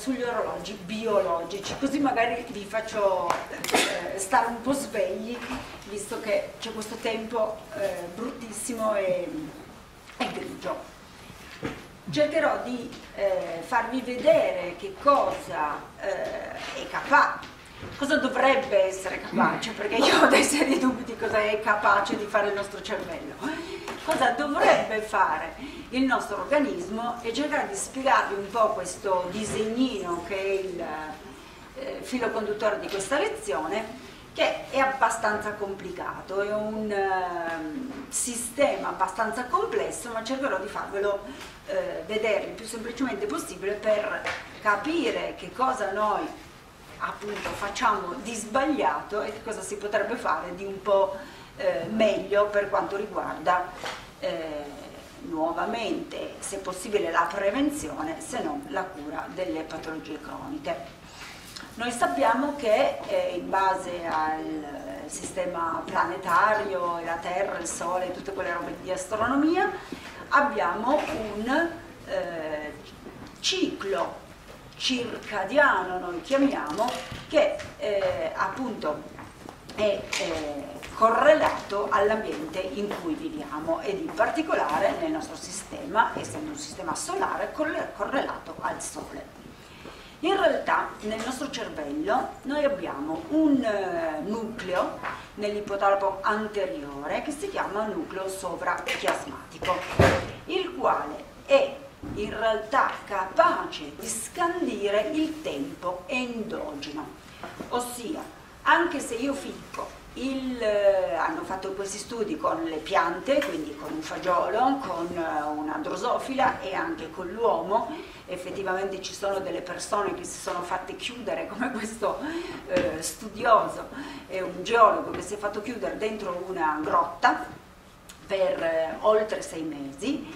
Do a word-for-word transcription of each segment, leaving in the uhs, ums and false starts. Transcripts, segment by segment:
sugli orologi biologici, così magari vi faccio eh, stare un po' svegli, visto che c'è questo tempo eh, bruttissimo e, e grigio. Cercherò di eh, farvi vedere che cosa eh, è capace, cosa dovrebbe essere capace, perché io ho dei seri dubbi di cosa è capace di fare il nostro cervello, cosa dovrebbe fare il nostro organismo, e cercare di spiegarvi un po' questo disegnino che è il eh, filo conduttore di questa lezione, che è abbastanza complicato, è un uh, sistema abbastanza complesso, ma cercherò di farvelo uh, vedere il più semplicemente possibile per capire che cosa noi appunto facciamo di sbagliato e che cosa si potrebbe fare di un po' uh, meglio per quanto riguarda uh, nuovamente, se possibile, la prevenzione, se non la cura delle patologie croniche. Noi sappiamo che eh, in base al sistema planetario, la Terra, il Sole, tutte quelle robe di astronomia, abbiamo un eh, ciclo circadiano, noi chiamiamo, che eh, appunto è eh, correlato all'ambiente in cui viviamo, ed in particolare nel nostro sistema, essendo un sistema solare, correlato al Sole. In realtà nel nostro cervello noi abbiamo un eh, nucleo nell'ipotalapo anteriore che si chiama nucleo sovrachiasmatico, il quale è in realtà capace di scandire il tempo endogeno, ossia anche se io ficco il, eh, hanno fatto questi studi con le piante, quindi con un fagiolo, con eh, una drosofila e anche con l'uomo. Effettivamente ci sono delle persone che si sono fatte chiudere, come questo eh, studioso e un geologo che si è fatto chiudere dentro una grotta per eh, oltre sei mesi,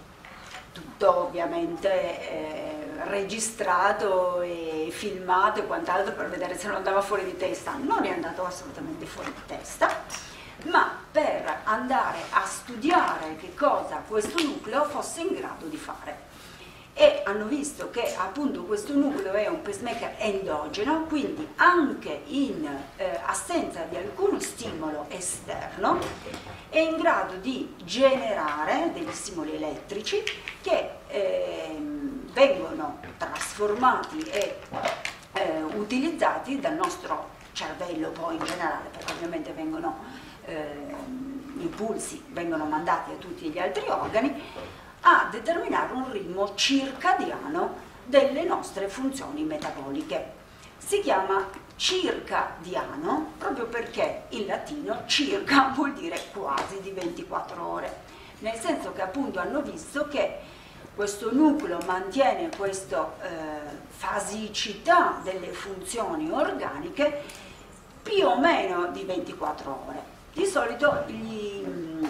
tutto ovviamente eh, registrato e filmato e quant'altro per vedere se non andava fuori di testa. Non è andato assolutamente fuori di testa, ma per andare a studiare che cosa questo nucleo fosse in grado di fare. E hanno visto che appunto questo nucleo è un pacemaker endogeno, quindi anche in eh, assenza di alcuno stimolo esterno è in grado di generare degli stimoli elettrici che eh, vengono trasformati e eh, utilizzati dal nostro cervello poi in generale, perché ovviamente vengono eh, impulsi, vengono mandati a tutti gli altri organi, a determinare un ritmo circadiano delle nostre funzioni metaboliche. Si chiama circadiano proprio perché in latino circa vuol dire quasi di ventiquattro ore, nel senso che appunto hanno visto che questo nucleo mantiene questa eh, fasicità delle funzioni organiche più o meno di ventiquattro ore. Di solito gli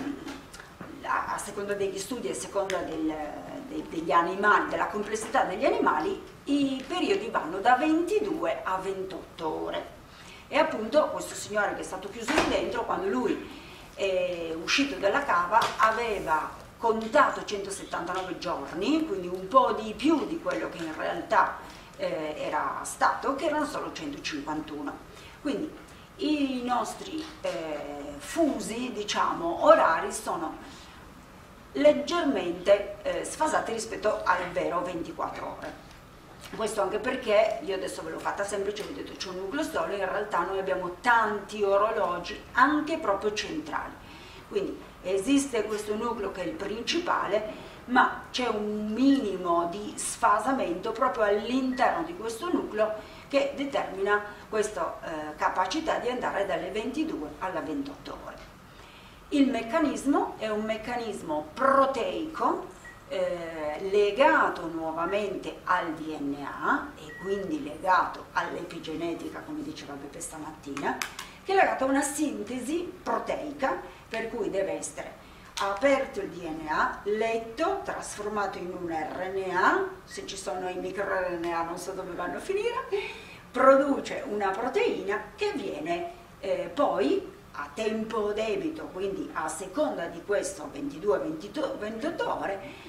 a seconda degli studi e a seconda del, de, degli animali, della complessità degli animali, i periodi vanno da ventidue a ventotto ore. E appunto questo signore che è stato chiuso lì dentro, quando lui è uscito dalla cava, aveva contato centosettantanove giorni, quindi un po' di più di quello che in realtà eh, era stato, che erano solo centocinquantuno. Quindi i nostri eh, fusi, diciamo, orari sono leggermente eh, sfasati rispetto al vero ventiquattro ore. Questo anche perché, io adesso ve l'ho fatta semplice, vi ho detto c'è un nucleo solo, in realtà noi abbiamo tanti orologi anche proprio centrali, quindi esiste questo nucleo che è il principale, ma c'è un minimo di sfasamento proprio all'interno di questo nucleo che determina questa eh, capacità di andare dalle ventidue alla ventotto ore. Il meccanismo è un meccanismo proteico eh, legato nuovamente al D N A e quindi legato all'epigenetica, come diceva Beppe stamattina, che è legato a una sintesi proteica, per cui deve essere aperto il D N A, letto, trasformato in un R N A, se ci sono i microRNA non so dove vanno a finire, produce una proteina che viene eh, poi a tempo debito, quindi a seconda di questo ventidue ventotto ore,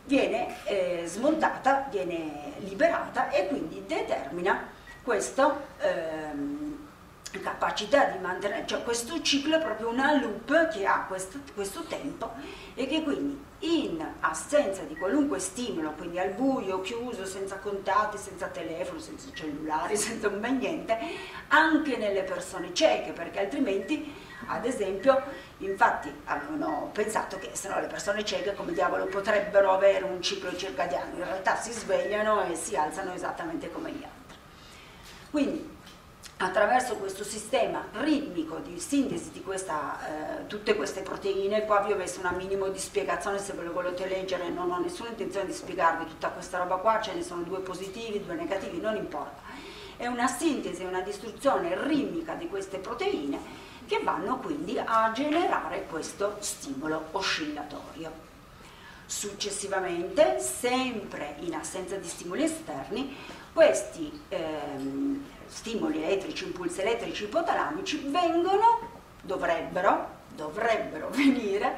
viene eh, smontata, viene liberata e quindi determina questa ehm, capacità di mantenere, cioè questo ciclo è proprio una loop che ha questo, questo tempo e che quindi in assenza di qualunque stimolo, quindi al buio, chiuso, senza contatti, senza telefono, senza cellulari, senza un bel niente, anche nelle persone cieche, perché altrimenti, ad esempio, infatti avevano pensato che se no le persone cieche come diavolo potrebbero avere un ciclo circadiano, in realtà si svegliano e si alzano esattamente come gli altri. Quindi attraverso questo sistema ritmico di sintesi di questa, eh, tutte queste proteine, qua vi ho messo un minimo di spiegazione se ve lo volete leggere, non ho nessuna intenzione di spiegarvi tutta questa roba qua, ce ne sono due positivi, due negativi, non importa. È una sintesi, una distruzione ritmica di queste proteine che vanno quindi a generare questo stimolo oscillatorio. Successivamente, sempre in assenza di stimoli esterni, questi ehm, stimoli elettrici, impulsi elettrici ipotalamici vengono, dovrebbero, dovrebbero venire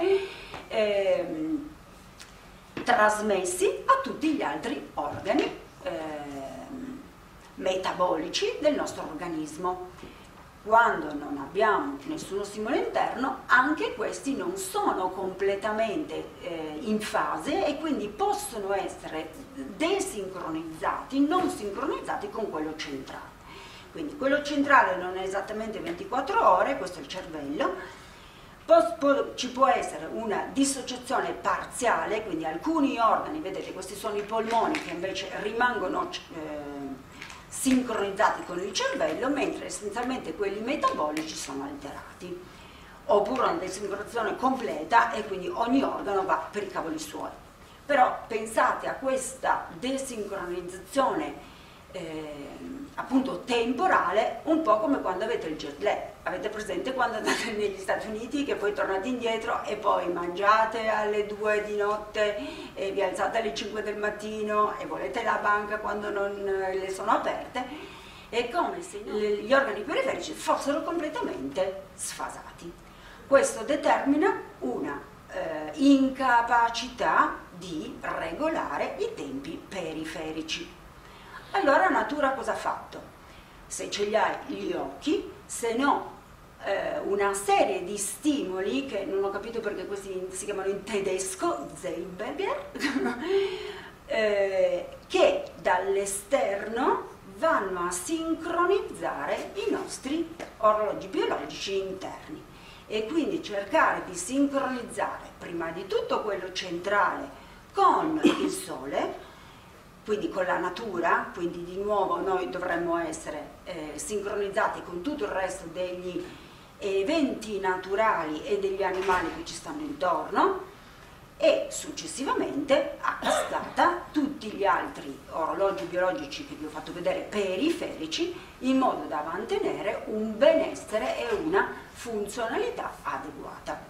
ehm, trasmessi a tutti gli altri organi ehm, metabolici del nostro organismo. Quando non abbiamo nessuno stimolo interno, anche questi non sono completamente eh, in fase e quindi possono essere desincronizzati, non sincronizzati con quello centrale. Quindi quello centrale non è esattamente ventiquattro ore, questo è il cervello, Pos- po- ci può essere una dissociazione parziale, quindi alcuni organi, vedete questi sono i polmoni che invece rimangono eh, sincronizzati con il cervello, mentre essenzialmente quelli metabolici sono alterati, oppure una desincronizzazione completa e quindi ogni organo va per i cavoli suoi. Però pensate a questa desincronizzazione eh, appunto temporale, un po' come quando avete il jet lag. Avete presente quando andate negli Stati Uniti che poi tornate indietro e poi mangiate alle due di notte e vi alzate alle cinque del mattino e volete la banca quando non le sono aperte? È come se gli organi periferici fossero completamente sfasati. Questo determina una eh, incapacità di regolare i tempi periferici. Allora natura cosa ha fatto? Se ce li hai gli occhi, se no eh, una serie di stimoli, che non ho capito perché questi si chiamano in tedesco, Zeitberger, eh, che dall'esterno vanno a sincronizzare i nostri orologi biologici interni e quindi cercare di sincronizzare prima di tutto quello centrale con il Sole, quindi con la natura, quindi di nuovo noi dovremmo essere eh, sincronizzati con tutto il resto degli eventi naturali e degli animali che ci stanno intorno e successivamente a cascata tutti gli altri orologi biologici che vi ho fatto vedere periferici in modo da mantenere un benessere e una funzionalità adeguata.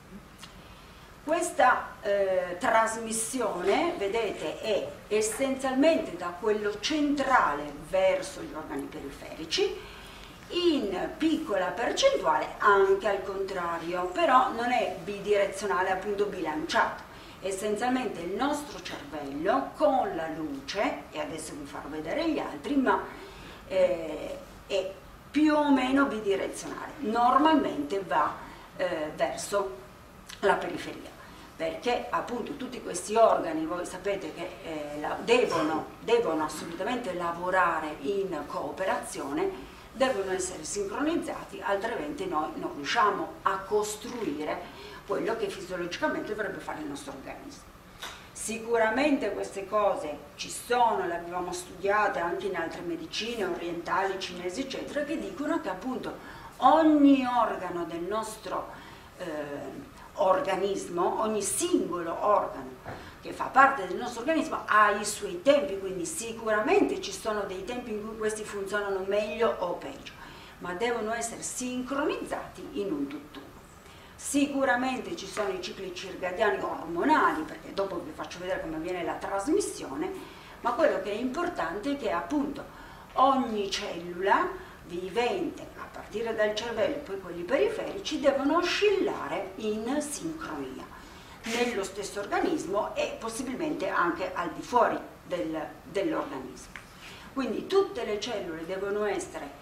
Questa eh, trasmissione, vedete, è essenzialmente da quello centrale verso gli organi periferici, in piccola percentuale anche al contrario, però non è bidirezionale, appunto bilanciato. Essenzialmente il nostro cervello con la luce, e adesso vi farò vedere gli altri, ma eh, è più o meno bidirezionale, normalmente va eh, verso la periferia, perché appunto tutti questi organi, voi sapete che eh, la, devono, devono assolutamente lavorare in cooperazione, devono essere sincronizzati, altrimenti noi non riusciamo a costruire quello che fisiologicamente dovrebbe fare il nostro organismo. Sicuramente queste cose ci sono, le avevamo studiate anche in altre medicine orientali, cinesi eccetera, che dicono che appunto ogni organo del nostro eh, organismo, ogni singolo organo che fa parte del nostro organismo ha i suoi tempi, quindi sicuramente ci sono dei tempi in cui questi funzionano meglio o peggio, ma devono essere sincronizzati in un tutt'uno. Sicuramente ci sono i cicli circadiani ormonali, perché dopo vi faccio vedere come avviene la trasmissione, ma quello che è importante è che appunto ogni cellula vivente, a partire dal cervello e poi quelli periferici, devono oscillare in sincronia. nello stesso organismo e possibilmente anche al di fuori del, dell'organismo. Quindi tutte le cellule devono essere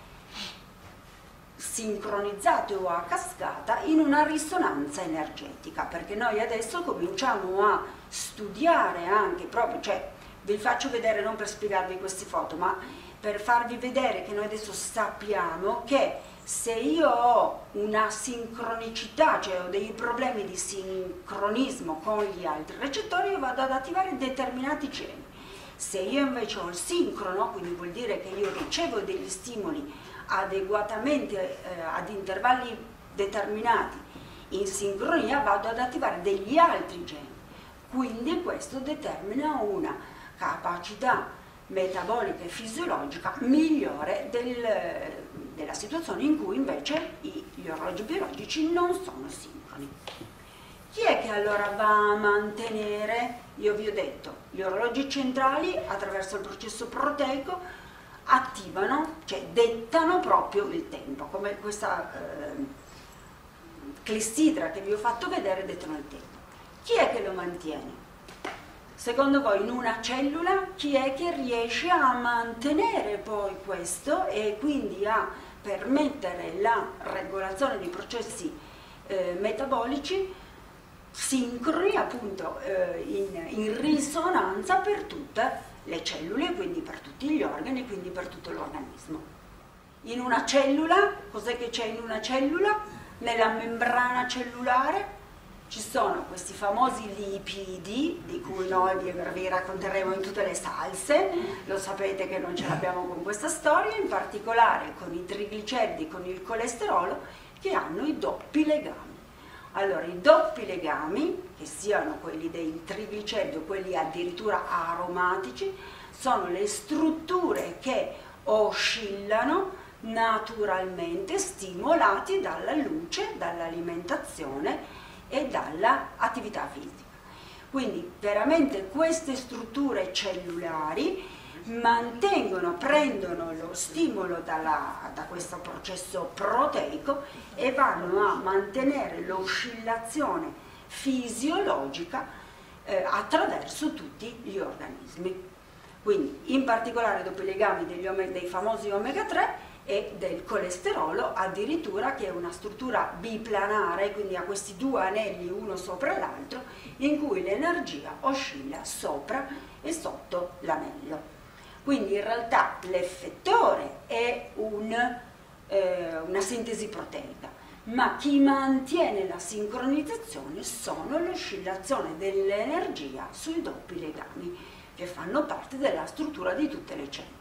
sincronizzate o a cascata in una risonanza energetica, perché noi adesso cominciamo a studiare anche proprio, cioè vi faccio vedere non per spiegarvi queste foto, ma per farvi vedere che noi adesso sappiamo che se io ho una sincronicità, cioè ho dei problemi di sincronismo con gli altri recettori, io vado ad attivare determinati geni. Se io invece ho il sincrono, quindi vuol dire che io ricevo degli stimoli adeguatamente eh, ad intervalli determinati in sincronia, vado ad attivare degli altri geni. Quindi questo determina una capacità metabolica e fisiologica migliore del, della situazione in cui invece i, gli orologi biologici non sono sincroni. Chi è che allora va a mantenere? Io vi ho detto, gli orologi centrali attraverso il processo proteico attivano, cioè dettano proprio il tempo, come questa eh, clessidra che vi ho fatto vedere dettano il tempo. Chi è che lo mantiene? Secondo voi in una cellula chi è che riesce a mantenere poi questo e quindi a permettere la regolazione dei processi eh, metabolici sincroni, appunto eh, in, in risonanza per tutte le cellule, quindi per tutti gli organi, quindi per tutto l'organismo. In una cellula, cos'è che c'è in una cellula? Nella membrana cellulare ci sono questi famosi lipidi, di cui noi vi, vi racconteremo in tutte le salse, lo sapete che non ce l'abbiamo con questa storia, in particolare con i trigliceridi, con il colesterolo, che hanno i doppi legami. Allora, i doppi legami, che siano quelli dei trigliceridi o quelli addirittura aromatici, sono le strutture che oscillano naturalmente, stimolati dalla luce, dall'alimentazione e dall'attività fisica. Quindi veramente queste strutture cellulari mantengono, prendono lo stimolo dalla, da questo processo proteico e vanno a mantenere l'oscillazione fisiologica eh, attraverso tutti gli organismi. Quindi in particolare dopo i legami degli omega, dei famosi omega tre e del colesterolo, addirittura, che è una struttura biplanare, quindi ha questi due anelli uno sopra l'altro, in cui l'energia oscilla sopra e sotto l'anello. Quindi in realtà l'effettore è un, eh, una sintesi proteica, ma chi mantiene la sincronizzazione sono l'oscillazione dell'energia sui doppi legami, che fanno parte della struttura di tutte le cellule.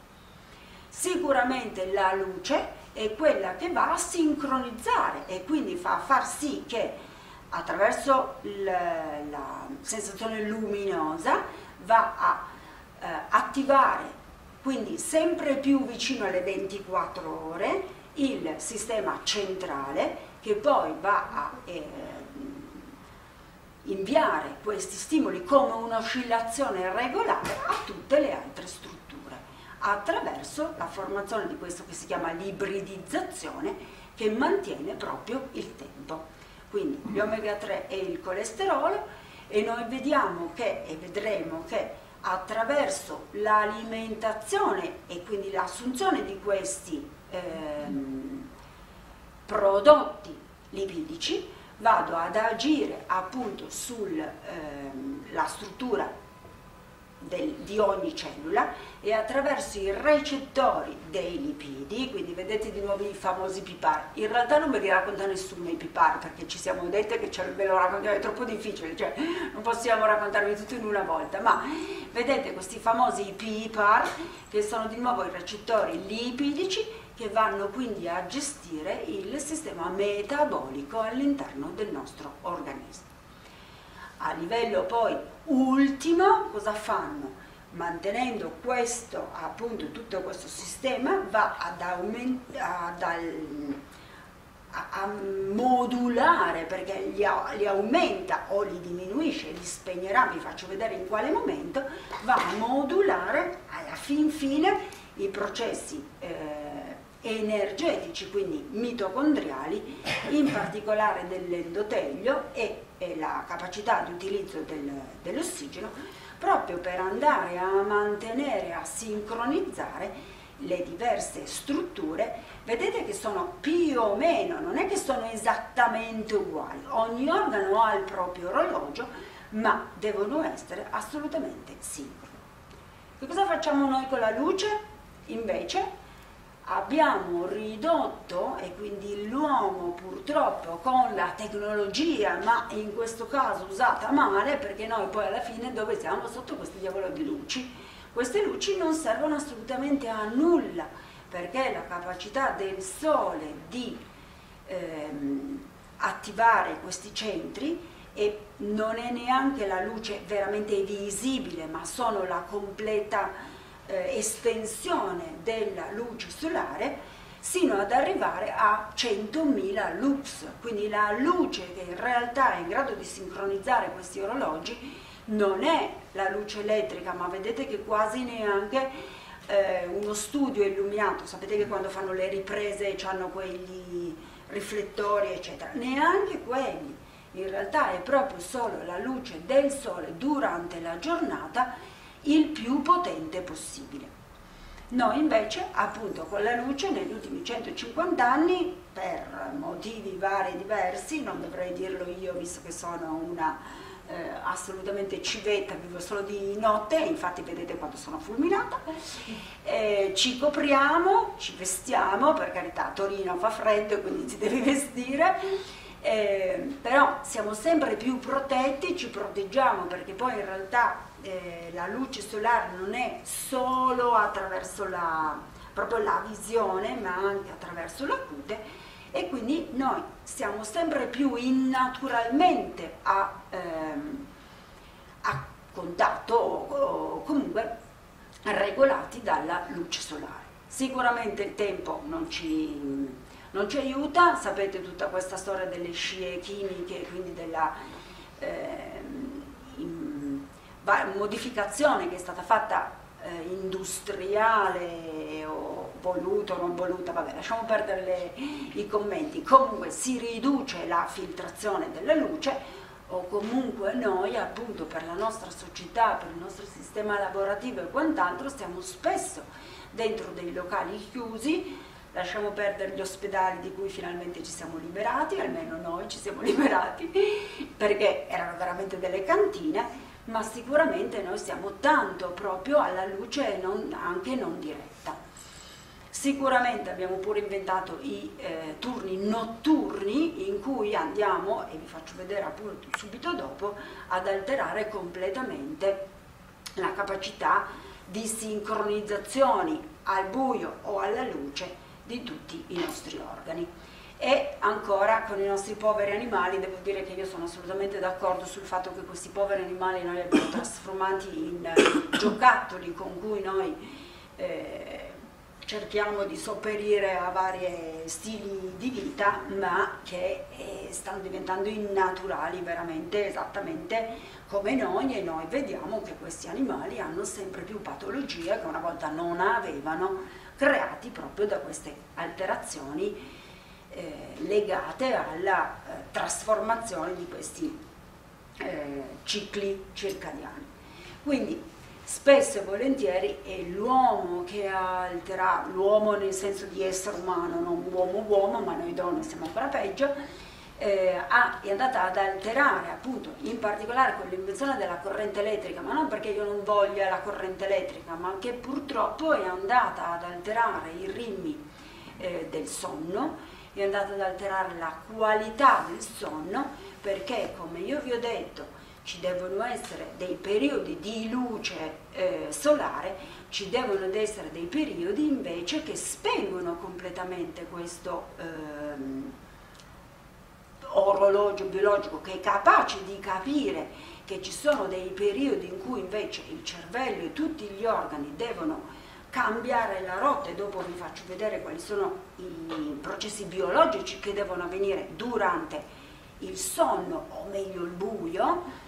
Sicuramente la luce è quella che va a sincronizzare e quindi fa far sì che attraverso la, la sensazione luminosa va a eh, attivare, quindi sempre più vicino alle ventiquattro ore, il sistema centrale, che poi va a eh, inviare questi stimoli come un'oscillazione regolare a tutte le altre strutture, attraverso la formazione di questo che si chiama l'ibridizzazione, che mantiene proprio il tempo. Quindi gli omega tre e il colesterolo, e noi vediamo che, e vedremo che attraverso l'alimentazione e quindi l'assunzione di questi ehm, prodotti lipidici, vado ad agire appunto sulla ehm, struttura del, di ogni cellula, e attraverso i recettori dei lipidi, quindi vedete di nuovo i famosi pipar. In realtà non ve li racconta nessuno i pipar, perché ci siamo dette che ce ve lo raccontiamo, è troppo difficile, cioè non possiamo raccontarvi tutto in una volta, ma vedete questi famosi pipar, che sono di nuovo i recettori lipidici, che vanno quindi a gestire il sistema metabolico all'interno del nostro organismo. A livello poi ultimo, cosa fanno? Mantenendo questo, appunto, tutto questo sistema, va ad aumentare, a, a modulare, perché li, li aumenta o li diminuisce, li spegnerà, vi faccio vedere in quale momento, va a modulare alla fin fine i processi eh, energetici, quindi mitocondriali, in particolare dell'endotelio e, e la capacità di utilizzo del, dell'ossigeno, proprio per andare a mantenere, a sincronizzare le diverse strutture. Vedete che sono più o meno, non è che sono esattamente uguali, ogni organo ha il proprio orologio, ma devono essere assolutamente sincroni. Che cosa facciamo noi con la luce? Invece abbiamo ridotto, e quindi l'uomo purtroppo con la tecnologia, ma in questo caso usata male, perché noi poi alla fine dove siamo? Sotto questi diavolo di luci. Queste luci non servono assolutamente a nulla, perché la capacità del Sole di ehm, attivare questi centri, e non è neanche la luce veramente visibile, ma sono la completa eh, estensione della luce solare, sino ad arrivare a centomila lux. Quindi la luce che in realtà è in grado di sincronizzare questi orologi non è la luce elettrica, ma vedete che quasi neanche eh, uno studio illuminato, sapete che quando fanno le riprese hanno quegli riflettori eccetera, neanche quelli. In realtà è proprio solo la luce del Sole durante la giornata il più potente possibile. Noi invece, appunto, con la luce negli ultimi centocinquanta anni, per motivi vari e diversi, non dovrei dirlo io visto che sono una eh, assolutamente civetta, vivo solo di notte, infatti vedete quando sono fulminata, eh, ci copriamo, ci vestiamo, per carità a Torino fa freddo quindi ti devi vestire, Eh, però siamo sempre più protetti, ci proteggiamo, perché poi in realtà eh, la luce solare non è solo attraverso la, proprio la visione, ma anche attraverso la cute, e quindi noi siamo sempre più innaturalmente a, ehm, a contatto o, o comunque regolati dalla luce solare. Sicuramente il tempo non ci... non ci aiuta, sapete tutta questa storia delle scie chimiche, quindi della eh, in, modificazione che è stata fatta eh, industriale o voluta o non voluta, vabbè lasciamo perdere le, i commenti, comunque si riduce la filtrazione della luce, o comunque noi appunto per la nostra società, per il nostro sistema lavorativo e quant'altro stiamo spesso dentro dei locali chiusi. Lasciamo perdere gli ospedali di cui finalmente ci siamo liberati, almeno noi ci siamo liberati, perché erano veramente delle cantine, ma sicuramente noi siamo tanto proprio alla luce non, anche non diretta. Sicuramente abbiamo pure inventato i eh, turni notturni in cui andiamo, e vi faccio vedere appunto subito dopo, ad alterare completamente la capacità di sincronizzazioni al buio o alla luce di tutti i nostri organi. E ancora con i nostri poveri animali, devo dire che io sono assolutamente d'accordo sul fatto che questi poveri animali noi li abbiamo trasformati in giocattoli con cui noi eh, cerchiamo di sopperire a vari stili di vita, ma che eh, stanno diventando innaturali veramente esattamente come noi, e noi vediamo che questi animali hanno sempre più patologie che una volta non avevano, creati proprio da queste alterazioni eh, legate alla eh, trasformazione di questi eh, cicli circadiani. Quindi spesso e volentieri è l'uomo che altera, l'uomo nel senso di essere umano, non uomo-uomo, ma noi donne siamo ancora peggio, eh, ha, è andata ad alterare appunto in particolare con l'invenzione della corrente elettrica, ma non perché io non voglia la corrente elettrica, ma che purtroppo è andata ad alterare i ritmi eh, del sonno, è andata ad alterare la qualità del sonno, perché come io vi ho detto ci devono essere dei periodi di luce eh, solare, ci devono essere dei periodi invece che spengono completamente questo ehm, orologio biologico, che è capace di capire che ci sono dei periodi in cui invece il cervello e tutti gli organi devono cambiare la rotta, e dopo vi faccio vedere quali sono i processi biologici che devono avvenire durante il sonno, o meglio il buio,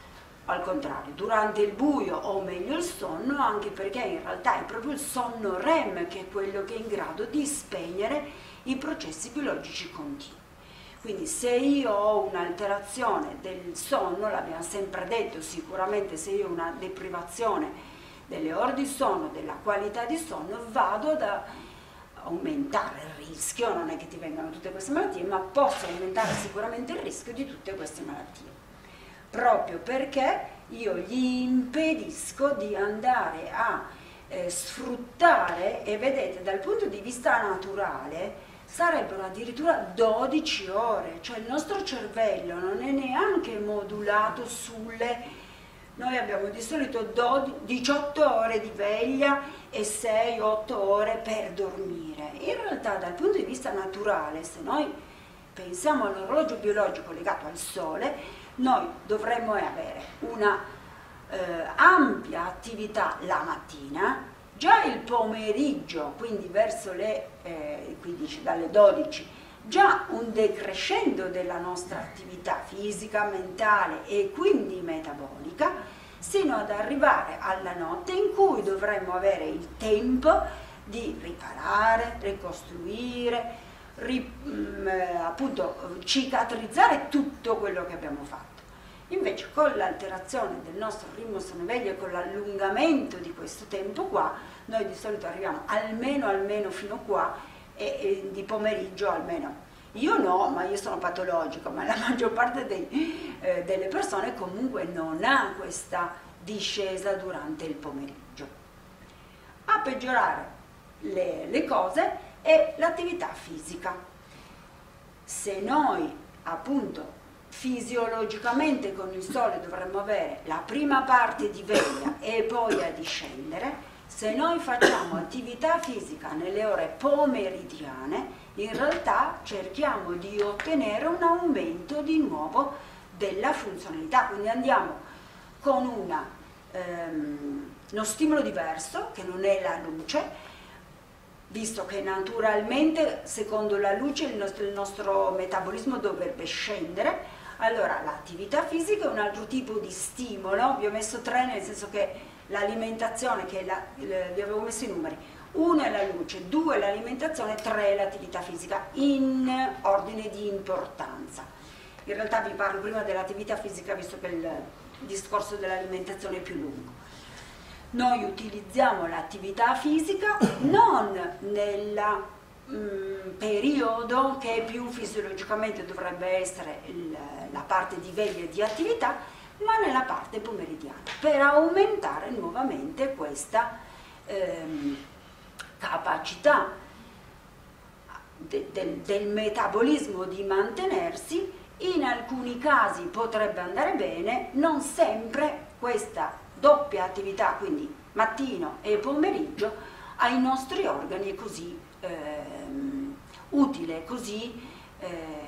al contrario, durante il buio o meglio il sonno, anche perché in realtà è proprio il sonno REM che è quello che è in grado di spegnere i processi biologici continui. Quindi se io ho un'alterazione del sonno, l'abbiamo sempre detto, sicuramente se io ho una deprivazione delle ore di sonno, della qualità di sonno, vado ad aumentare il rischio, non è che ti vengano tutte queste malattie, ma posso aumentare sicuramente il rischio di tutte queste malattie. Proprio perché io gli impedisco di andare a eh, sfruttare, e vedete dal punto di vista naturale sarebbero addirittura dodici ore, cioè il nostro cervello non è neanche modulato sulle... Noi abbiamo di solito diciotto ore di veglia e sei otto ore per dormire. In realtà dal punto di vista naturale, se noi pensiamo all'orologio biologico legato al sole, noi dovremmo avere una eh, ampia attività la mattina, già il pomeriggio, quindi verso le eh, quindici, dalle dodici, già un decrescendo della nostra attività fisica, mentale e quindi metabolica, sino ad arrivare alla notte in cui dovremmo avere il tempo di riparare, ricostruire, ri, mh, appunto cicatrizzare tutto quello che abbiamo fatto. Invece con l'alterazione del nostro ritmo sonno-veglia e con l'allungamento di questo tempo qua, noi di solito arriviamo almeno almeno fino qua e, e di pomeriggio almeno. Io no, ma io sono patologico, ma la maggior parte dei, eh, delle persone comunque non ha questa discesa durante il pomeriggio. A peggiorare le, le cose è l'attività fisica. Se noi appunto fisiologicamente con il sole dovremmo avere la prima parte di veglia e poi a discendere, se noi facciamo attività fisica nelle ore pomeridiane, in realtà cerchiamo di ottenere un aumento di nuovo della funzionalità, quindi andiamo con una, ehm, uno stimolo diverso che non è la luce, visto che naturalmente secondo la luce il nostro, il nostro metabolismo dovrebbe scendere. Allora l'attività fisica è un altro tipo di stimolo, vi ho messo tre nel senso che l'alimentazione, che la, le, vi avevo messo i numeri, uno è la luce, due è l'alimentazione, tre è l'attività fisica in ordine di importanza. In realtà vi parlo prima dell'attività fisica visto che il discorso dell'alimentazione è più lungo. Noi utilizziamo l'attività fisica non nel mm, periodo che più fisiologicamente dovrebbe essere il, la parte di veglia e di attività, ma nella parte pomeridiana, per aumentare nuovamente questa ehm, capacità de, de, del metabolismo di mantenersi. In alcuni casi potrebbe andare bene, non sempre questa doppia attività, quindi mattino e pomeriggio, ai nostri organi è così ehm, utile, così eh,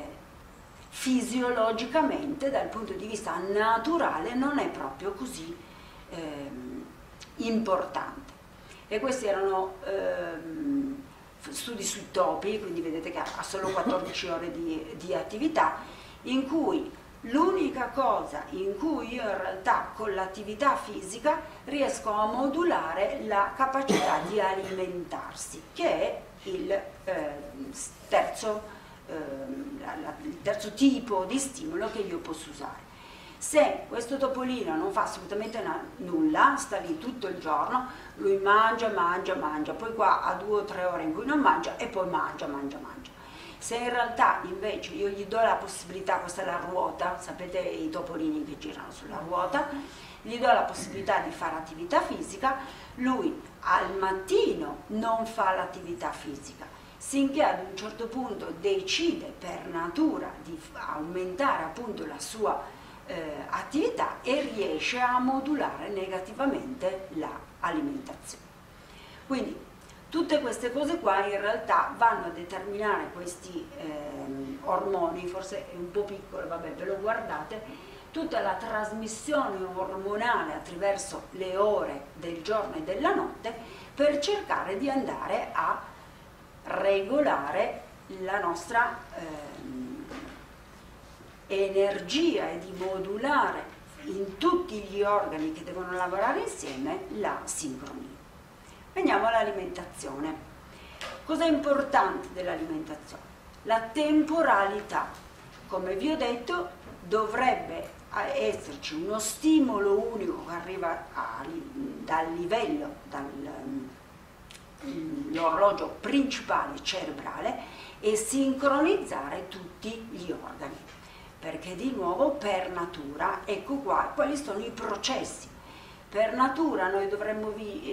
fisiologicamente dal punto di vista naturale non è proprio così ehm, importante. E questi erano ehm, studi sui topi, quindi vedete che ha solo quattordici ore di, di attività, in cui l'unica cosa in cui io in realtà con l'attività fisica riesco a modulare la capacità di alimentarsi, che è il eh, terzo, eh, la, la, il terzo tipo di stimolo che io posso usare. Se questo topolino non fa assolutamente na, nulla, sta lì tutto il giorno, lui mangia, mangia, mangia, poi qua ha due o tre ore in cui non mangia e poi mangia, mangia, mangia. Se in realtà invece io gli do la possibilità, questa è la ruota, sapete i topolini che girano sulla ruota, gli do la possibilità di fare attività fisica, lui al mattino non fa l'attività fisica, sinché ad un certo punto decide per natura di aumentare appunto la sua eh, attività e riesce a modulare negativamente l'alimentazione. Quindi tutte queste cose qua in realtà vanno a determinare questi ehm, ormoni, forse è un po' piccolo, vabbè ve lo guardate, tutta la trasmissione ormonale attraverso le ore del giorno e della notte per cercare di andare a regolare la nostra ehm, energia e di modulare in tutti gli organi che devono lavorare insieme la sincronia. Veniamo all'alimentazione. Cosa è importante dell'alimentazione? La temporalità. Come vi ho detto, dovrebbe esserci uno stimolo unico che arriva a, dal livello, dall'orologio principale cerebrale, e sincronizzare tutti gli organi. Perché di nuovo, per natura, ecco qua quali sono i processi. Per natura noi dovremmo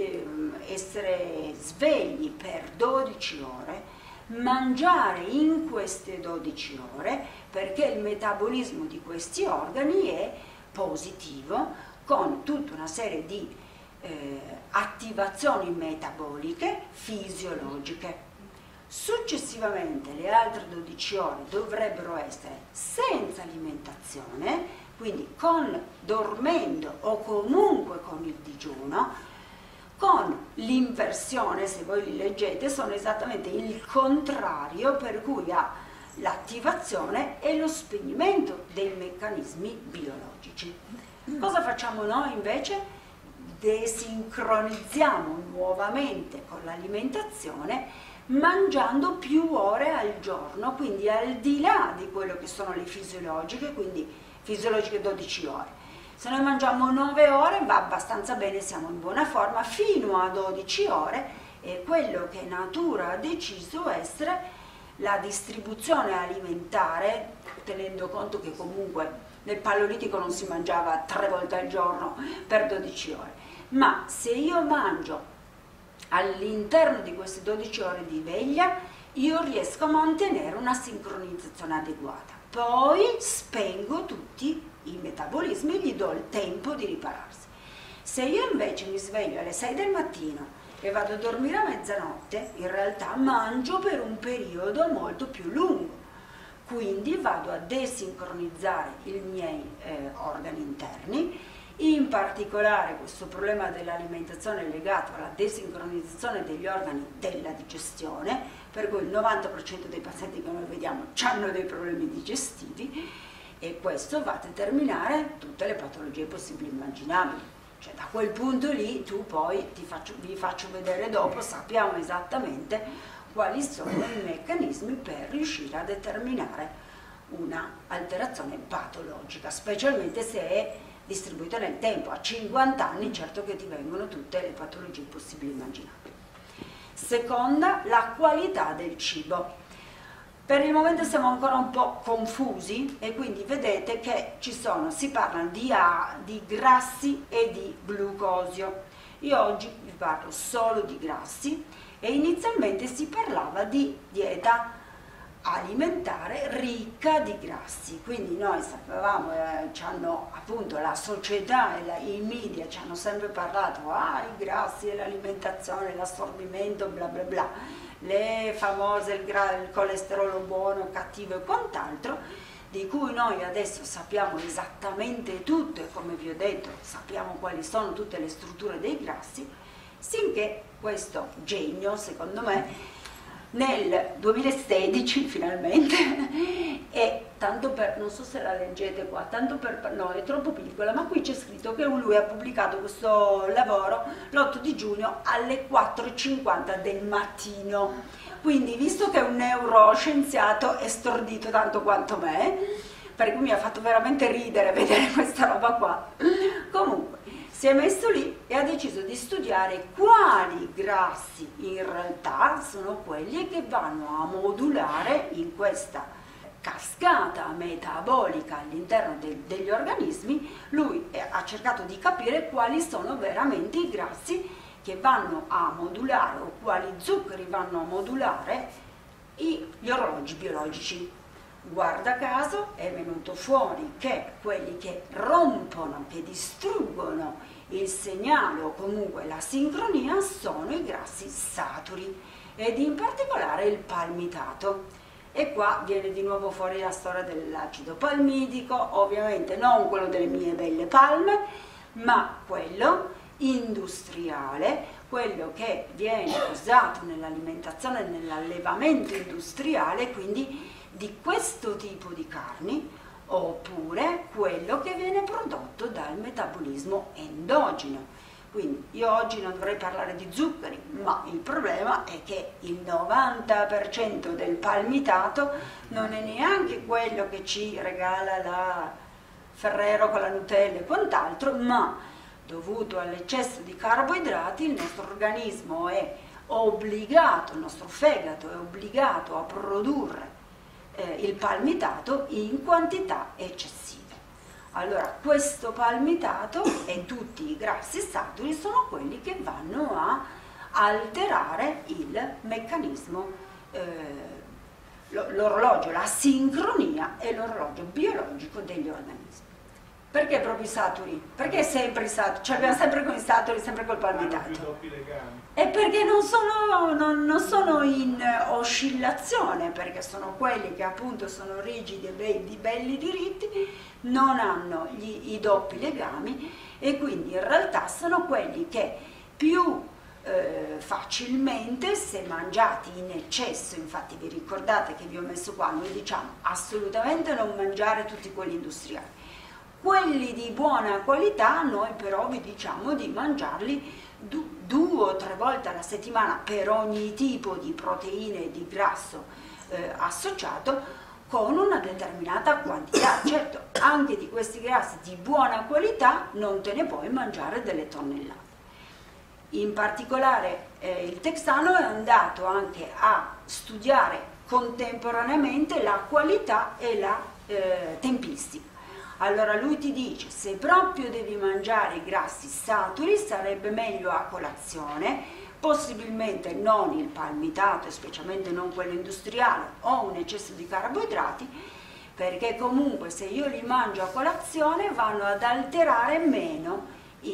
essere svegli per dodici ore, mangiare in queste dodici ore, perché il metabolismo di questi organi è positivo, con tutta una serie di eh, attivazioni metaboliche fisiologiche. Successivamente le altre dodici ore dovrebbero essere senza alimentazione, quindi con dormendo o comunque con il digiuno, con l'inversione, se voi li leggete, sono esattamente il contrario, per cui ha l'attivazione e lo spegnimento dei meccanismi biologici. Cosa facciamo noi invece? Desincronizziamo nuovamente con l'alimentazione, mangiando più ore al giorno, quindi al di là di quello che sono le fisiologiche, quindi fisiologiche dodici ore. Se noi mangiamo nove ore va abbastanza bene, siamo in buona forma, fino a dodici ore è quello che natura ha deciso essere la distribuzione alimentare, tenendo conto che comunque nel Paleolitico non si mangiava tre volte al giorno per dodici ore. Ma se io mangio all'interno di queste dodici ore di veglia, io riesco a mantenere una sincronizzazione adeguata. Poi spengo tutti i metabolismi e gli do il tempo di ripararsi. Se io invece mi sveglio alle sei del mattino e vado a dormire a mezzanotte, in realtà mangio per un periodo molto più lungo. Quindi vado a desincronizzare i miei eh, organi interni. In particolare questo problema dell'alimentazione è legato alla desincronizzazione degli organi della digestione, per cui il novanta per cento dei pazienti che noi vediamo hanno dei problemi digestivi, e questo va a determinare tutte le patologie possibili e immaginabili. Cioè, da quel punto lì tu poi ti faccio, vi faccio vedere dopo, sappiamo esattamente quali sono i meccanismi per riuscire a determinare una alterazione patologica, specialmente se è distribuito nel tempo. A cinquanta anni certo che ti vengono tutte le patologie possibili e immaginabili. Seconda, la qualità del cibo. Per il momento siamo ancora un po' confusi e quindi vedete che ci sono, si parla di, a, di grassi e di glucosio. Io oggi vi parlo solo di grassi e inizialmente si parlava di dieta alimentare ricca di grassi, quindi noi sapevamo, eh, ci hanno, appunto la società e la, i media ci hanno sempre parlato, ah, i grassi e l'alimentazione, l'assorbimento, bla bla bla, le famose, il, gra, il colesterolo buono, cattivo e quant'altro, di cui noi adesso sappiamo esattamente tutto e, come vi ho detto, sappiamo quali sono tutte le strutture dei grassi, sinché questo genio, secondo me, nel duemilasedici finalmente, e tanto per, non so se la leggete qua, tanto per, no, è troppo piccola, ma qui c'è scritto che lui ha pubblicato questo lavoro l'otto di giugno alle quattro e cinquanta del mattino, quindi visto che è un neuroscienziato estordito tanto quanto me, per cui mi ha fatto veramente ridere vedere questa roba qua, comunque si è messo lì e ha deciso di studiare quali grassi in realtà sono quelli che vanno a modulare in questa cascata metabolica all'interno de degli organismi. Lui ha cercato di capire quali sono veramente i grassi che vanno a modulare, o quali zuccheri vanno a modulare gli orologi biologici. Guarda caso è venuto fuori che quelli che rompono, che distruggono il segnale o comunque la sincronia sono i grassi saturi, ed in particolare il palmitato. E qua viene di nuovo fuori la storia dell'acido palmitico, ovviamente non quello delle mie belle palme, ma quello industriale, quello che viene usato nell'alimentazione e nell'allevamento industriale, quindi di questo tipo di carni, oppure quello che viene prodotto dal metabolismo endogeno. Quindi io oggi non dovrei parlare di zuccheri, ma il problema è che il novanta per cento del palmitato non è neanche quello che ci regala la Ferrero con la Nutella e quant'altro, ma dovuto all'eccesso di carboidrati il nostro organismo è obbligato, il nostro fegato è obbligato a produrre eh, il palmitato in quantità eccessive. Allora questo palmitato e tutti i grassi saturi sono quelli che vanno a alterare il meccanismo, eh, l'orologio, la sincronia e l'orologio biologico degli organismi. Perché proprio i saturi? Perché sempre i saturi? Cioè abbiamo sempre con i saturi, sempre col palmitato. Hanno più doppi legami. E perché non sono, non, non sono in oscillazione, perché sono quelli che appunto sono rigidi e belli, belli diritti, non hanno gli, i doppi legami e quindi in realtà sono quelli che più eh, facilmente, se mangiati in eccesso, infatti vi ricordate che vi ho messo qua, noi diciamo assolutamente non mangiare tutti quelli industriali. Quelli di buona qualità noi però vi diciamo di mangiarli du due o tre volte alla settimana per ogni tipo di proteine e di grasso eh, associato con una determinata quantità. Certo, anche di questi grassi di buona qualità non te ne puoi mangiare delle tonnellate. In particolare eh, il texano è andato anche a studiare contemporaneamente la qualità e la eh, tempistica. Allora lui ti dice, se proprio devi mangiare i grassi saturi sarebbe meglio a colazione, possibilmente non il palmitato, specialmente non quello industriale o un eccesso di carboidrati, perché comunque se io li mangio a colazione vanno ad alterare meno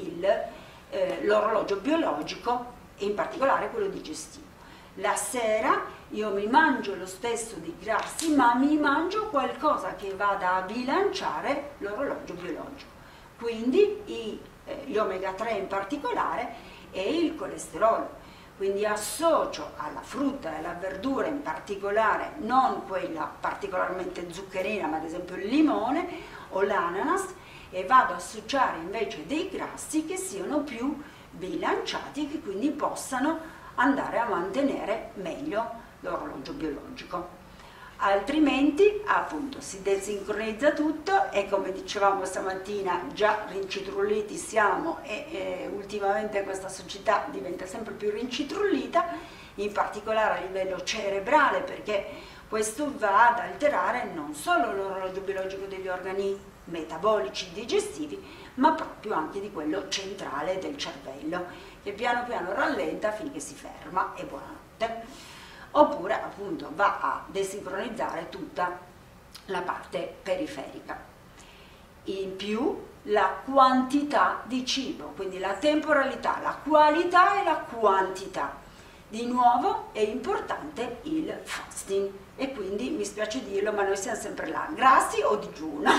eh, l'orologio biologico e in particolare quello digestivo. La sera io mi mangio lo stesso di grassi, ma mi mangio qualcosa che vada a bilanciare l'orologio biologico. Quindi i, eh, gli omega tre in particolare e il colesterolo. Quindi associo alla frutta e alla verdura in particolare, non quella particolarmente zuccherina, ma ad esempio il limone o l'ananas, e vado a associare invece dei grassi che siano più bilanciati e che quindi possano andare a mantenere meglio l'orologio biologico. Altrimenti appunto si desincronizza tutto e, come dicevamo stamattina, già rincitrulliti siamo e, e ultimamente questa società diventa sempre più rincitrullita, in particolare a livello cerebrale, perché questo va ad alterare non solo l'orologio biologico degli organi metabolici digestivi, ma proprio anche di quello centrale del cervello, che piano piano rallenta finché si ferma e buonanotte. Oppure appunto va a desincronizzare tutta la parte periferica. In più la quantità di cibo, quindi la temporalità, la qualità e la quantità. Di nuovo è importante il fasting e quindi mi spiace dirlo, ma noi siamo sempre là, grassi o digiuno.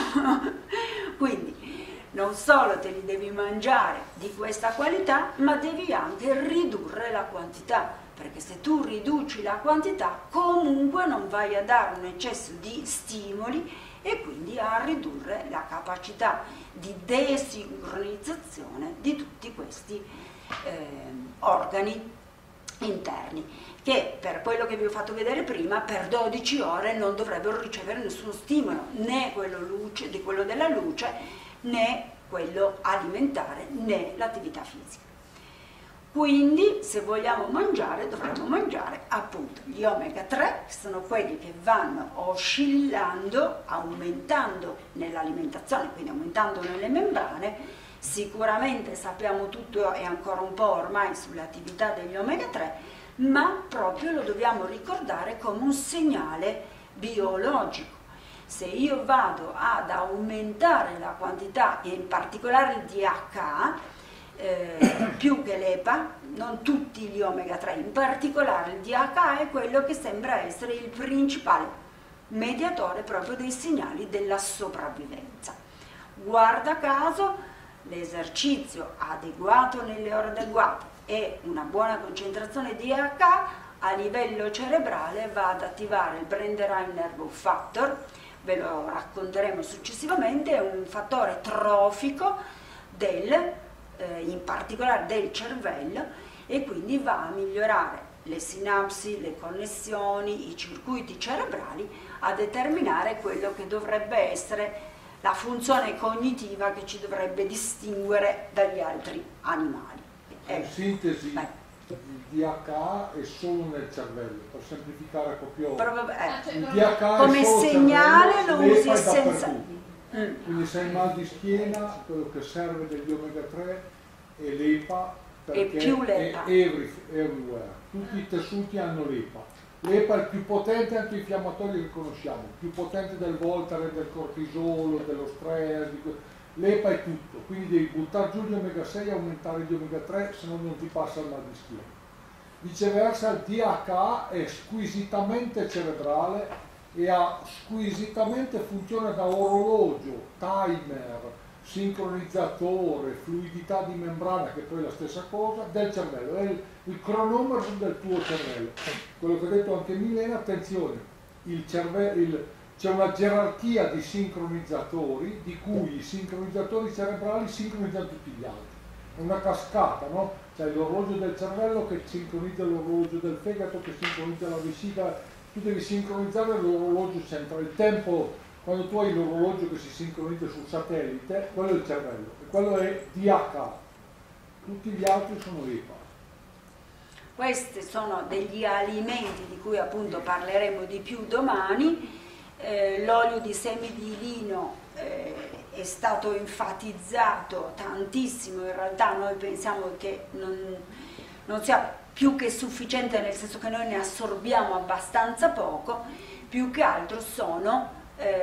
Quindi non solo te li devi mangiare di questa qualità, ma devi anche ridurre la quantità, perché se tu riduci la quantità comunque non vai a dare un eccesso di stimoli e quindi a ridurre la capacità di desincronizzazione di tutti questi eh, organi interni, che per quello che vi ho fatto vedere prima per dodici ore non dovrebbero ricevere nessuno stimolo, né quello, luce, di quello della luce, né quello alimentare, né l'attività fisica. Quindi se vogliamo mangiare dovremmo mangiare appunto gli omega tre, che sono quelli che vanno oscillando, aumentando nell'alimentazione, quindi aumentando nelle membrane. Sicuramente sappiamo tutto e ancora un po' ormai sulle attività degli omega tre, ma proprio lo dobbiamo ricordare come un segnale biologico. Se io vado ad aumentare la quantità, e in particolare il D H A, eh, più che l'E P A, non tutti gli omega tre, in particolare il D H A è quello che sembra essere il principale mediatore proprio dei segnali della sopravvivenza. Guarda caso, l'esercizio adeguato nelle ore adeguate e una buona concentrazione di D H A a livello cerebrale va ad attivare il Brain Derived Nerve Factor, ve lo racconteremo successivamente, è un fattore trofico del, eh, in particolare del cervello, e quindi va a migliorare le sinapsi, le connessioni, i circuiti cerebrali, a determinare quello che dovrebbe essere la funzione cognitiva che ci dovrebbe distinguere dagli altri animali. In sintesi, beh, il D H A è solo nel cervello, per semplificare proprio. Proprio eh, il D H A come è solo segnale lo usi senza. Mm. Quindi se hai mal di schiena, quello che serve degli omega tre è l'E P A, perché e più l'E P A. è every, everywhere. Tutti i tessuti hanno l'E P A. L'E P A è il più potente antinfiammatorio che conosciamo, il più potente del Voltaren, del cortisolo, dello stress. L'E P A è tutto, quindi devi buttare giù gli omega sei e aumentare gli omega tre, se no non ti passa il mal di schiena. Viceversa il D H A è squisitamente cerebrale e ha squisitamente funzione da orologio, timer, sincronizzatore, fluidità di membrana, che poi è la stessa cosa, del cervello, è il, il cronometro del tuo cervello. Quello che ha detto anche Milena, attenzione, il cervello, il, c'è una gerarchia di sincronizzatori, di cui i sincronizzatori cerebrali sincronizzano tutti gli altri. È una cascata, no? C'è l'orologio del cervello che sincronizza l'orologio del fegato, che sincronizza la vescica, tu devi sincronizzare l'orologio centrale. Il tempo, quando tu hai l'orologio che si sincronizza sul satellite, quello è il cervello, e quello è D H A. Tutti gli altri sono E P A. Questi sono degli alimenti di cui appunto parleremo di più domani. Eh, l'olio di semi di lino eh, è stato enfatizzato tantissimo, in realtà noi pensiamo che non, non sia più che sufficiente, nel senso che noi ne assorbiamo abbastanza poco. Più che altro sono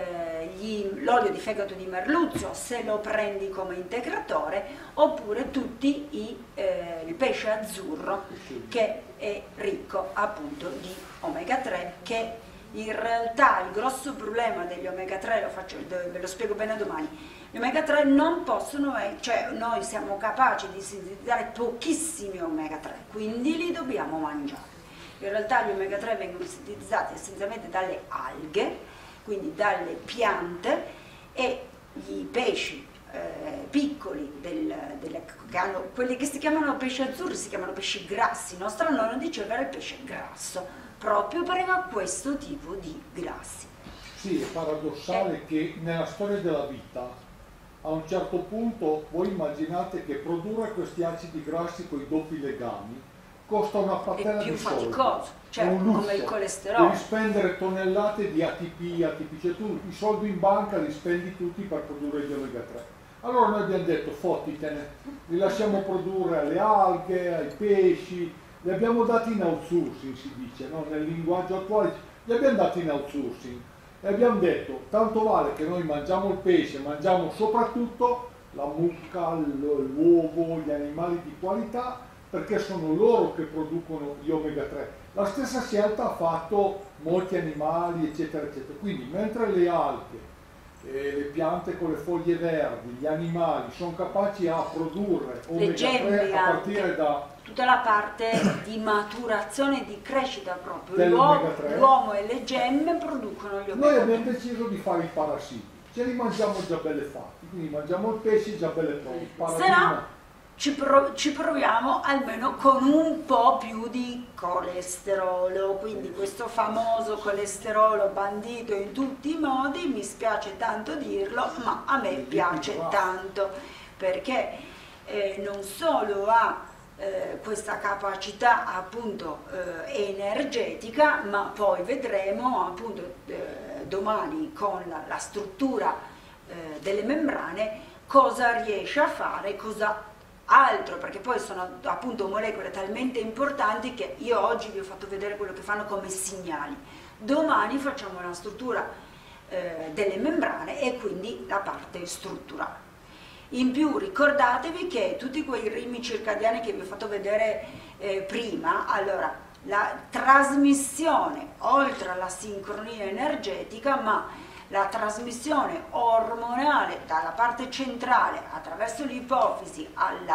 eh, l'olio di fegato di merluzzo, se lo prendi come integratore, oppure tutti i, eh, il pesce azzurro, che è ricco appunto di omega tre, che in realtà il grosso problema degli omega tre, lo faccio, ve lo spiego bene domani, gli omega tre non possono, cioè noi siamo capaci di sintetizzare pochissimi omega tre, quindi li dobbiamo mangiare. In realtà gli omega tre vengono sintetizzati essenzialmente dalle alghe, quindi dalle piante, e i pesci eh, piccoli, del, delle, che hanno, quelli che si chiamano pesci azzurri si chiamano pesci grassi, il nostro nonno diceva era il pesce grasso, proprio perché ha questo tipo di grassi. Sì, è paradossale eh. che nella storia della vita, a un certo punto, voi immaginate che produrre questi acidi grassi con i doppi legami costa una patella di soldi. È più faticoso, cioè come il colesterolo. Devi spendere tonnellate di A T P, A T P, cioè tu i soldi in banca li spendi tutti per produrre gli omega tre. Allora noi abbiamo detto, fottitene, li lasciamo produrre alle alghe, ai pesci, li abbiamo dati in outsourcing, si dice, no? Nel linguaggio attuale, li abbiamo dati in outsourcing e abbiamo detto, tanto vale che noi mangiamo il pesce, mangiamo soprattutto la mucca, l'uovo, gli animali di qualità, perché sono loro che producono gli omega tre. La stessa scelta ha fatto molti animali, eccetera, eccetera. Quindi mentre le alghe, eh, le piante con le foglie verdi, gli animali sono capaci a produrre omega tre a partire da tutta la parte di maturazione e di crescita proprio, l'uomo e le gemme producono gli omega tre. Noi abbiamo deciso di fare i parassiti, ce li mangiamo già belle fatti, quindi mangiamo il pesce già belle pronte. Se no ci, prov ci proviamo almeno con un po' più di colesterolo, quindi questo famoso colesterolo bandito in tutti i modi, mi spiace tanto dirlo, ma a me piace tanto, perché eh, non solo ha Eh, questa capacità appunto eh, energetica, ma poi vedremo appunto eh, domani con la, la struttura eh, delle membrane cosa riesce a fare, cosa altro, perché poi sono appunto molecole talmente importanti che io oggi vi ho fatto vedere quello che fanno come segnali, domani facciamo la struttura eh, delle membrane e quindi la parte strutturale. In più ricordatevi che tutti quei ritmi circadiani che vi ho fatto vedere eh, prima, allora la trasmissione, oltre alla sincronia energetica, ma la trasmissione ormonale dalla parte centrale attraverso l'ipofisi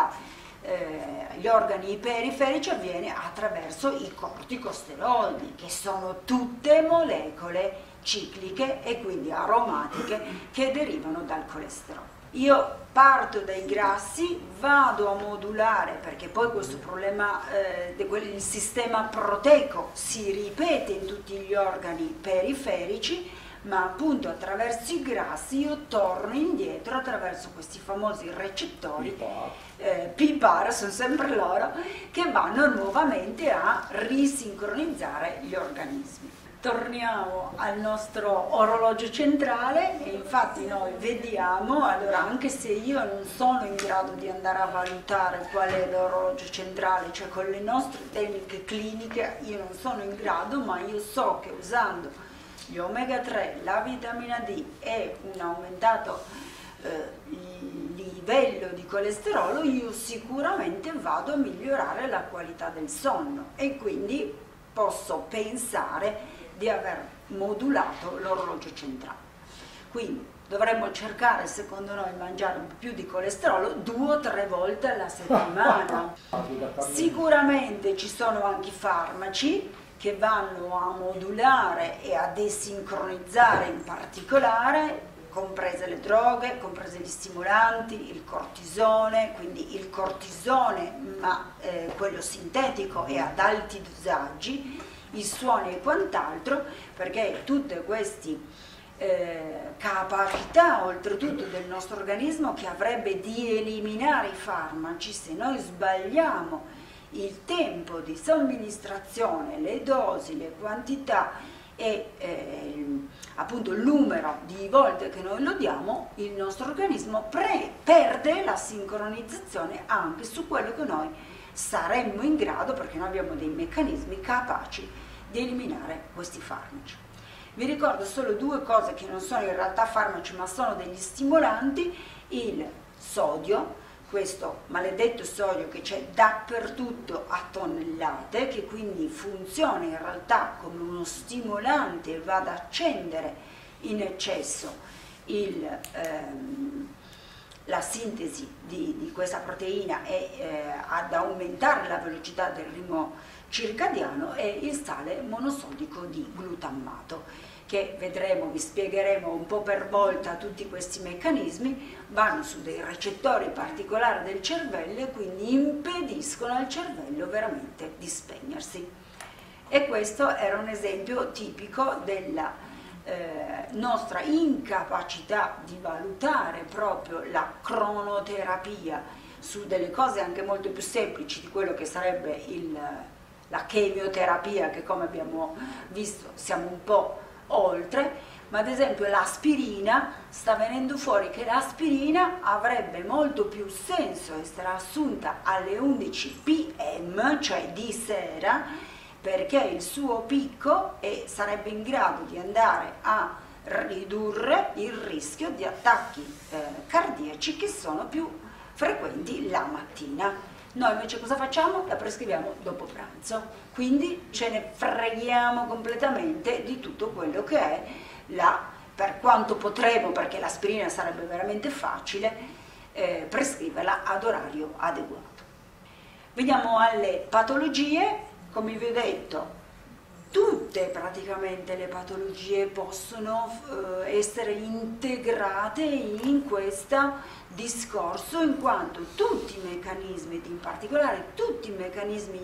agli eh, organi periferici avviene attraverso i corticosteroidi, che sono tutte molecole cicliche e quindi aromatiche che derivano dal colesterolo. Io parto dai grassi, vado a modulare, perché poi questo problema eh, del sistema proteico si ripete in tutti gli organi periferici, ma appunto attraverso i grassi io torno indietro attraverso questi famosi recettori eh, P I P A R, sono sempre loro, che vanno nuovamente a risincronizzare gli organismi. Torniamo al nostro orologio centrale e infatti noi vediamo, allora anche se io non sono in grado di andare a valutare qual è l'orologio centrale, cioè con le nostre tecniche cliniche io non sono in grado, ma io so che usando gli omega tre, la vitamina D e un aumentato eh, livello di colesterolo io sicuramente vado a migliorare la qualità del sonno e quindi posso pensare di aver modulato l'orologio centrale. Quindi dovremmo cercare, secondo noi, mangiare un po' più di colesterolo due o tre volte alla settimana. Sicuramente ci sono anche i farmaci che vanno a modulare e a desincronizzare in particolare, comprese le droghe, comprese gli stimolanti, il cortisone, quindi il cortisone ma eh, quello sintetico e ad alti dosaggi, i suoni e quant'altro, perché tutte queste eh, capacità oltretutto del nostro organismo che avrebbe di eliminare i farmaci, se noi sbagliamo il tempo di somministrazione, le dosi, le quantità e eh, appunto il numero di volte che noi lo diamo, il nostro organismo perde la sincronizzazione anche su quello che noi saremmo in grado, perché noi abbiamo dei meccanismi capaci di eliminare questi farmaci. Vi ricordo solo due cose che non sono in realtà farmaci ma sono degli stimolanti: il sodio, questo maledetto sodio che c'è dappertutto a tonnellate, che quindi funziona in realtà come uno stimolante e va ad accendere in eccesso il, ehm, la sintesi di, di questa proteina e eh, ad aumentare la velocità del ritmo circadiano, e il sale monosodico di glutammato, che vedremo, vi spiegheremo un po' per volta tutti questi meccanismi, vanno su dei recettori particolari del cervello e quindi impediscono al cervello veramente di spegnersi. E questo era un esempio tipico della eh, nostra incapacità di valutare proprio la cronoterapia su delle cose anche molto più semplici di quello che sarebbe il, la chemioterapia, che come abbiamo visto siamo un po' oltre, ma ad esempio l'aspirina, sta venendo fuori che l'aspirina avrebbe molto più senso essere assunta alle undici p m, cioè di sera, perché il suo picco e sarebbe in grado di andare a ridurre il rischio di attacchi eh, cardiaci che sono più frequenti la mattina. Noi invece cosa facciamo? La prescriviamo dopo pranzo, quindi ce ne freghiamo completamente di tutto quello che è la, per quanto potremo, perché l'aspirina sarebbe veramente facile, eh, prescriverla ad orario adeguato. Veniamo alle patologie. Come vi ho detto, tutte praticamente le patologie possono eh, essere integrate in questo discorso, in quanto tutti i meccanismi, ed in particolare tutti i meccanismi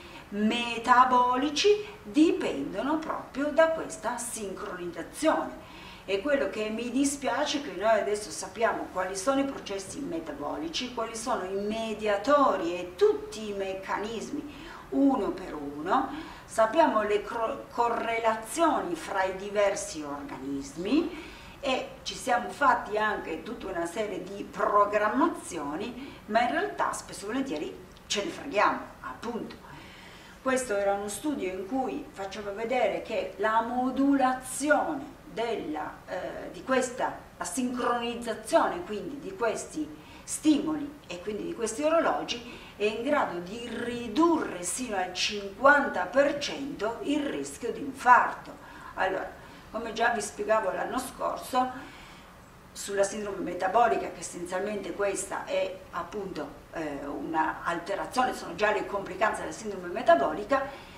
metabolici, dipendono proprio da questa sincronizzazione. E quello che mi dispiace è che noi adesso sappiamo quali sono i processi metabolici, quali sono i mediatori e tutti i meccanismi uno per uno, sappiamo le correlazioni fra i diversi organismi e ci siamo fatti anche tutta una serie di programmazioni, ma in realtà spesso e volentieri ce ne freghiamo, appunto. Questo era uno studio in cui faceva vedere che la modulazione della, eh, di questa, la sincronizzazione quindi di questi stimoli e quindi di questi orologi è in grado di ridurre sino al cinquanta per cento il rischio di infarto. Allora, come già vi spiegavo l'anno scorso, sulla sindrome metabolica, che essenzialmente questa è appunto eh, una alterazione, sono già le complicanze della sindrome metabolica,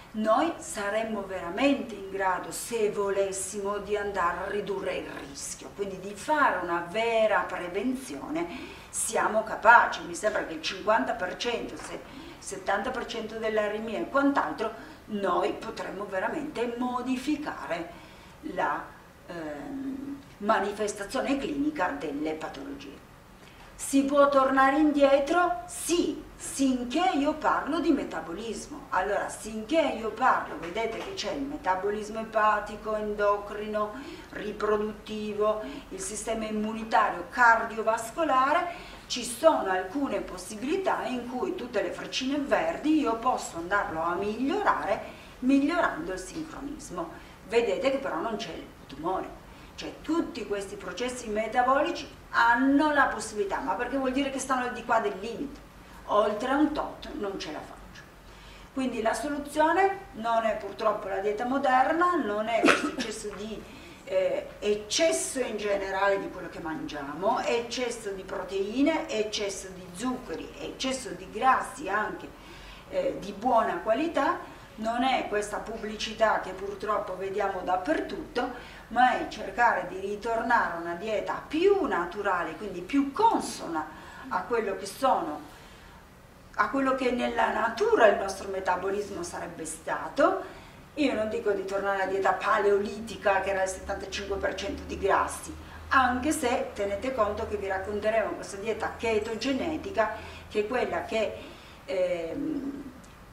noi saremmo veramente in grado, se volessimo, di andare a ridurre il rischio, quindi di fare una vera prevenzione. Siamo capaci, mi sembra che il cinquanta per cento, settanta per cento dell'aritmia e quant'altro, noi potremmo veramente modificare la ehm, manifestazione clinica delle patologie. Si può tornare indietro? Sì, sinché io parlo di metabolismo. Allora, sinché io parlo, vedete che c'è il metabolismo epatico, endocrino, riproduttivo, il sistema immunitario, cardiovascolare, ci sono alcune possibilità in cui tutte le freccine verdi io posso andarlo a migliorare migliorando il sincronismo. Vedete che però non c'è il tumore. Cioè tutti questi processi metabolici hanno la possibilità, ma perché vuol dire che stanno al di qua del limite, oltre a un tot non ce la faccio. Quindi la soluzione non è purtroppo la dieta moderna, non è questo eccesso di eh, eccesso in generale di quello che mangiamo, eccesso di proteine, eccesso di zuccheri, eccesso di grassi anche eh, di buona qualità. Non è questa pubblicità che purtroppo vediamo dappertutto, ma è cercare di ritornare a una dieta più naturale, quindi più consona a quello che sono, a quello che nella natura il nostro metabolismo sarebbe stato. Io non dico di tornare alla dieta paleolitica che era il settantacinque per cento di grassi, anche se tenete conto che vi racconteremo questa dieta chetogenetica, che è quella che ehm,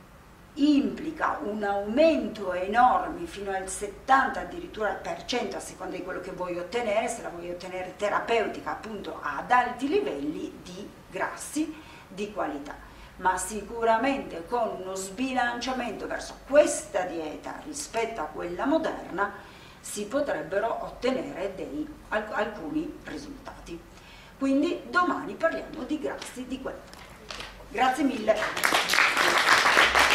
implica un aumento enorme fino al settanta addirittura per cento a seconda di quello che vuoi ottenere, se la vuoi ottenere terapeutica appunto ad alti livelli di grassi di qualità, ma sicuramente con uno sbilanciamento verso questa dieta rispetto a quella moderna si potrebbero ottenere dei, alc- alcuni risultati. Quindi domani parliamo di grassi di qualità. Grazie mille.